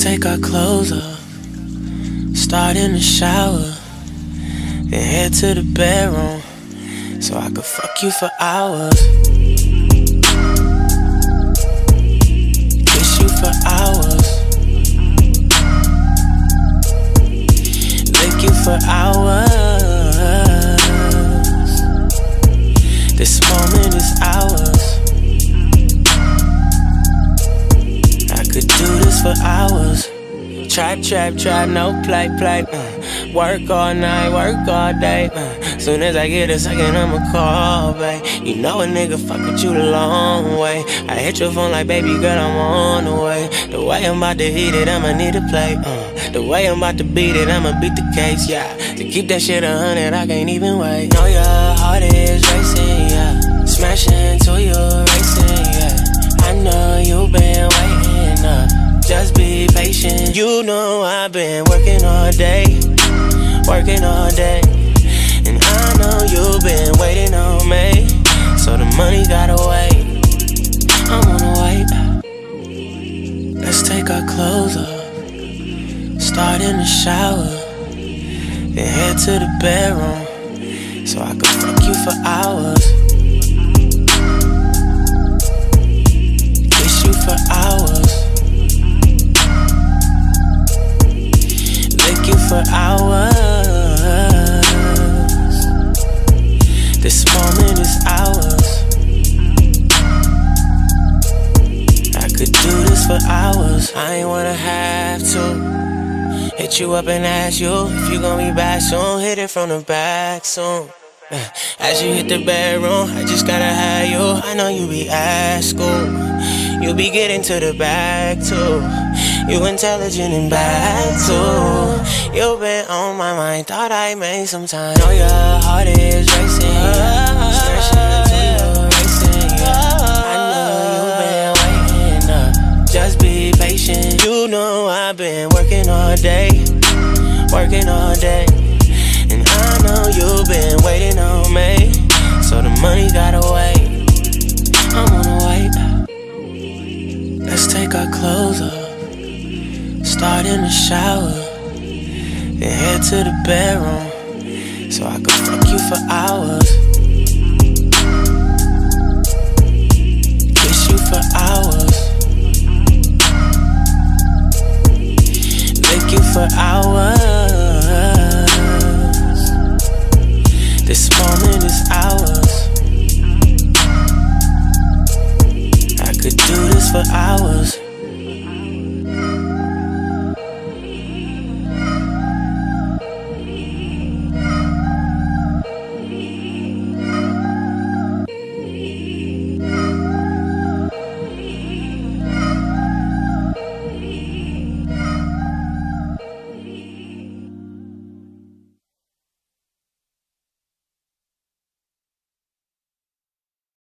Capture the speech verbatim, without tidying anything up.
take our clothes off, start in the shower, then head to the bedroom, so I could fuck you for hours. Kiss you for hours. Lick you for hours. This moment is ours. I could do this for hours. Trap, trap, trap, no play, play. Uh, work all night, work all day. Uh, soon as I get a second, I'ma call, babe. You know a nigga fuck with you the long way. I hit your phone like, baby girl, I'm on the way. The way I'm about to hit it, I'ma need to play. Uh, the way I'm about to beat it, I'ma beat the case, yeah. To keep that shit a hundred, I can't even wait. Know your heart is racing, yeah. Smashing to you, racing, yeah. I know you've been waiting up. Just be patient. You know I've been working all day, working all day, and I know you've been waiting on me, so the money gotta wait. I'm on the wait. Let's take our clothes off, start in the shower, then head to the bedroom, so I could fuck you for hours. Kiss you for hours. You for hours. This moment is ours. I could do this for hours. I ain't wanna have to hit you up and ask you if you gon' be back soon. Hit it from the back soon. As you hit the bedroom, I just gotta have you. I know you be at school, you be getting to the bag too. You intelligent and bad too. You been on my mind, thought I made some time. Know your heart is racing, yeah. Smashing to you, racing, yeah. I know you been waiting up. Just be patient. You know I've been working all day, working all day, and I know you've been waiting on me, so the money gotta wait. I'm on the wait. Let's take our clothes off, start in the shower, then head to the bedroom, so I could fuck you for hours. Kiss you for hours. Lick you for hours. This moment is ours. I could do this for hours.